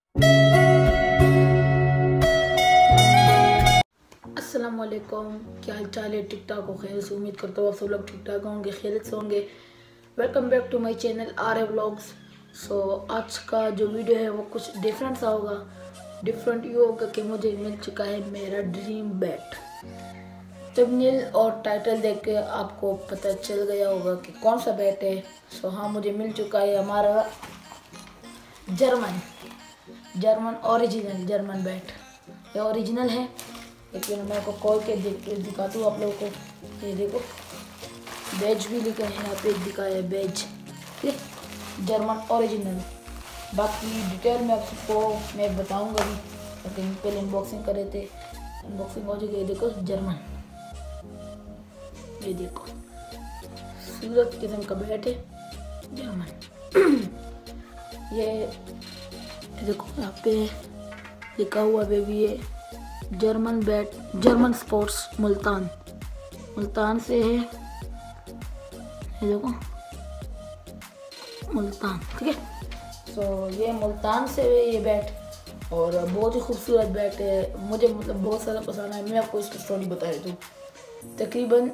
अस्सलामुअलैकुम, क्या हाल चाल है? ठीक ठाक हो? खैर से उम्मीद करता हूँ आप सब लोग ठीक ठाक होंगे, खैरियत से होंगे। Welcome back to my channel R A vlogs. So आज का जो वीडियो है वो कुछ डिफरेंट सा होगा। डिफरेंट ये होगा कि मुझे मिल चुका है मेरा ड्रीम बैट। थंबनेल और टाइटल देख के आपको पता चल गया होगा कि कौन सा बैट है। सो हाँ, मुझे मिल चुका है हमारा जर्मन ओरिजिनल जर्मन बैट। ये ओरिजिनल है, लेकिन मैं को खोल के दिखाता हूँ आप लोगों को। ये देखो, बैज भी लिखा है यहाँ पे, दिखाया है बैज, ठीक है, जर्मन ओरिजिनल। बाकी डिटेल में आप सबको मैं बताऊँगा भी, लेकिन पहले अनबॉक्सिंग कर रहे थे। अनबॉक्सिंग हो जाएगी। ये देखो जर्मन, ये देखो सूरत किस्म का बैट है जर्मन। ये देखो यहाँ पे लिखा हुआ बेबी, ये German bat, German sports Multan से है। ये देखो मुल्तान, ठीक है। तो ये मुल्तान से है ये बैट, और बहुत ही खूबसूरत बैट है। मुझे मतलब बहुत सारा पसंद है। मैं आपको इसकी स्टोरी बता देता हूँ। तकरीबन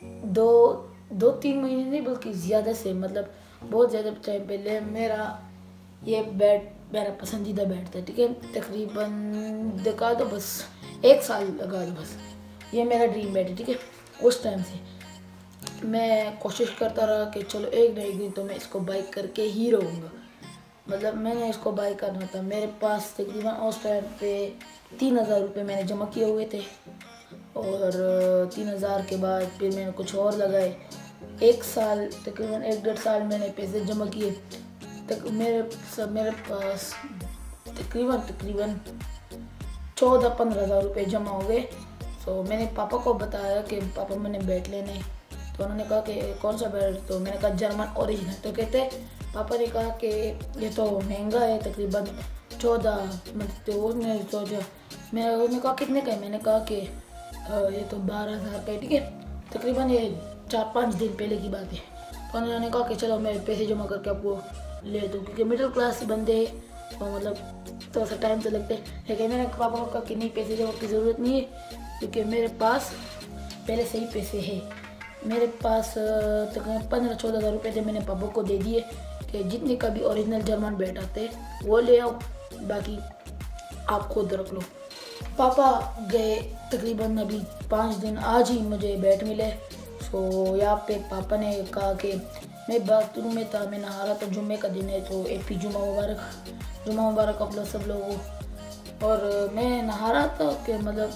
दो तीन महीने नहीं बल्कि ज़्यादा से, मतलब बहुत ज़्यादा टाइम पहले ये बैट मेरा पसंदीदा बैट था, ठीक है। तकरीबन दिखा दो बस 1 साल लगा दो बस। ये मेरा ड्रीम बैट है, ठीक है। उस टाइम से मैं कोशिश करता रहा कि चलो एक ना एक दिन तो मैं इसको बाई करके ही रहूँगा। मतलब मैंने इसको बाई करना था। मेरे पास तकरीबन उस टाइम पे 3000 रुपये मैंने जमा किए हुए थे, और 3000 के बाद फिर मैंने कुछ और लगाए। 1 साल तकरीबन 1-1.5 साल मैंने पैसे जमा किए। मेरे पास तकरीबन 14-15 हज़ार रुपये जमा हो गए। तो मैंने पापा को बताया कि पापा मैंने बैट लेने, तो उन्होंने कहा कि कौन सा बैट? तो मैंने कहा जर्मन ओरिजिनल। तो कहते पापा ने कहा कि ये तो महंगा है, तकरीबन 14, मतलब उसने सोचा। उन्होंने कहा कितने का है? मैंने कहा कि ये तो 12,000 का है, ठीक है। तकरीबन ये 4-5 दिन पहले की बात है। तो उन्होंने कहा कि चलो मैं पैसे जमा करके आपको ले दूँ, क्योंकि मिडिल क्लास बंदे हैं, और मतलब थोड़ा सा टाइम तो लगता है। लेकिन मैंने पापा को कहा कि नहीं, पैसे जमा की ज़रूरत नहीं है, क्योंकि मेरे पास पहले से ही पैसे है। मेरे पास तकरीबन 15-14 हज़ार रुपये थे, मैंने पापा को दे दिए कि जितने का भी ओरिजिनल जर्मन बैट आते हैं वो ले आओ, बाकी आप खुद रख लो। पापा गए तकरीबन अभी 5 दिन, आज ही मुझे बैट मिले। सो यहाँ पे पापा ने कहा कि मैं बाथरूम में था, मैं नहा रहा था, जुम्मे का दिन है, तो एपी जुम्मा मुबारक आप लोग सब लोगों को। और मैं नहा रहा था कि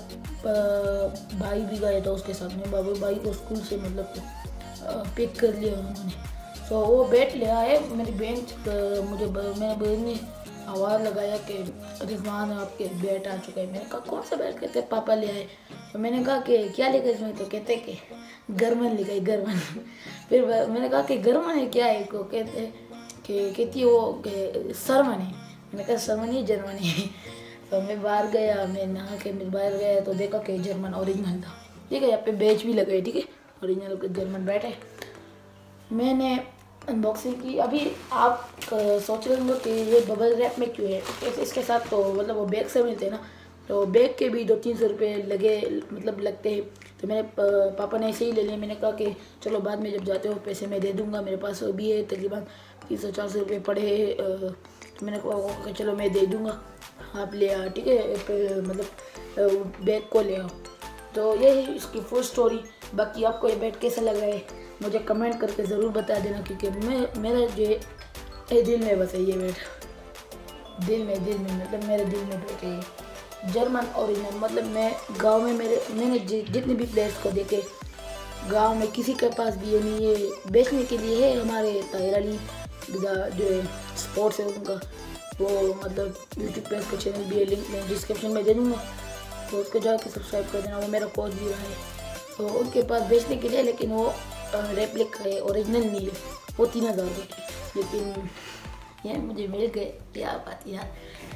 मतलब भाई भी गया था उसके साथ में। बाबू भाई को स्कूल से मतलब पिक कर लिया उन्होंने। तो वो बैट ले आए मेरी बेंच, मेरे बहन ने आवाज़ लगाया कि रिजवान आपके बैट आ चुका है। मैंने कहा कौन सा बैट? कहते पापा ले आए। तो मैंने कहा कि क्या लिखा इसमें? तो कहते कि गर्मन लिखा है, गर्मन। फिर मैंने कहा कि गर्मन है क्या है? को कहती वो सरमन है। मैंने कहा सरमन ही जर्मन है। तो मैं बाहर गया, मैं नहा के मैं बाहर गया तो देखा कि जर्मन ओरिजिनल था, ठीक है। यहाँ पे बैच भी लगाए, ठीक है, ओरिजिनल का जर्मन बैट है। मैंने अनबॉक्सिंग की। अभी आप सोच रहे होंगे कि ये बबल रैप में क्यों है? इसके साथ तो मतलब वो बैग से मिलते हैं ना, तो बैग के भी 200-300 रुपये लगते हैं। तो मेरे पापा ने ऐसे ही ले लिए। मैंने कहा कि चलो बाद में जब जाते हो पैसे मैं दे दूँगा, मेरे पास भी है तकरीबन 300-400 रुपये पड़े हैं। तो मैंने कहा चलो मैं दे दूँगा, आप ले आओ, ठीक है, मतलब बैग को ले आओ। तो ये है इसकी फुल स्टोरी। बाकी आपको ये बैट कैसा लगा है मुझे कमेंट करके ज़रूर बता देना, क्योंकि मेरा जो दिल में बस है ये बैट, दिल में मतलब मेरे दिल में बैठे है जर्मन ओरिजिनल। मतलब मैं गांव में मैंने जितने भी प्लेयर्स को देखे, गांव में किसी के पास भी ये नहीं है। बेचने के लिए है हमारे ताहिर अली जो है स्पोर्ट्स है उनका, वो मतलब यूट्यूब पे उसका चैनल भी है, लिंक मैं डिस्क्रिप्शन में दे दूँगा, तो उसको जाके सब्सक्राइब कर देना। वो मेरा कोच भी रहा है, तो उनके पास बेचने के लिए, लेकिन वो रेप्लिका है, ओरिजिनल नहीं है। वो 3000 की, लेकिन ये मुझे मिल गए, क्या बात यार।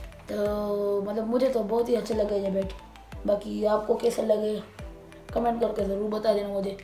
तो मतलब मुझे तो बहुत ही अच्छा लगा ये बैट। बाकी आपको कैसा लगे कमेंट करके ज़रूर बता देना मुझे।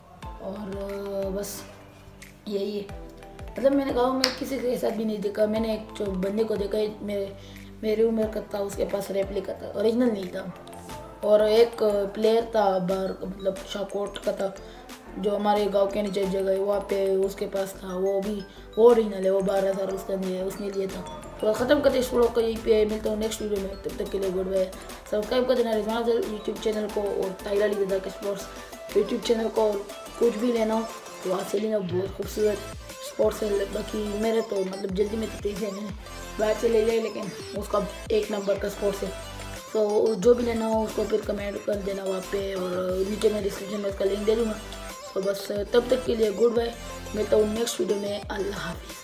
और बस यही है। मतलब मैंने गाँव में किसी के साथ भी नहीं देखा। मैंने एक जो बंदे को देखा है, मेरी उम्र का था, उसके पास रेप्लिका था, ओरिजिनल नहीं था। और एक प्लेयर था बाहर, मतलब शाहकोट का था, जो हमारे गांव के नीचे जगह है वहाँ पे, उसके पास था, वो ओरिजिनल है, वो 12,000 उसका नहीं है, उसने लिया था। तो ख़त्म करते इस वीडियो को यहीं पे, मिलता हूँ नेक्स्ट वीडियो में, तब तक के लिए गुड बाय। सब्सक्राइब कर देना रिजवान यूट्यूब चैनल को और Tahir Ali Zada sports YouTube channel को। कुछ भी लेना हो तो वहाँ से लेना, बहुत खूबसूरत स्पोर्ट्स है। बाकी मेरे तो मतलब जल्दी में तो पैसे नहीं बाहर से ले जाए, लेकिन उसका एक नंबर का स्पोर्ट्स है। तो जो भी लेना हो उसको फिर कमेंट कर देना वहाँ पे, और नीचे मैं डिस्क्रिप्शन में उसका लिंक दे दूँगा। तो बस तब तक के लिए गुड बाय, मिलता हूँ नेक्स्ट वीडियो में। अल्लाह हाफिज़।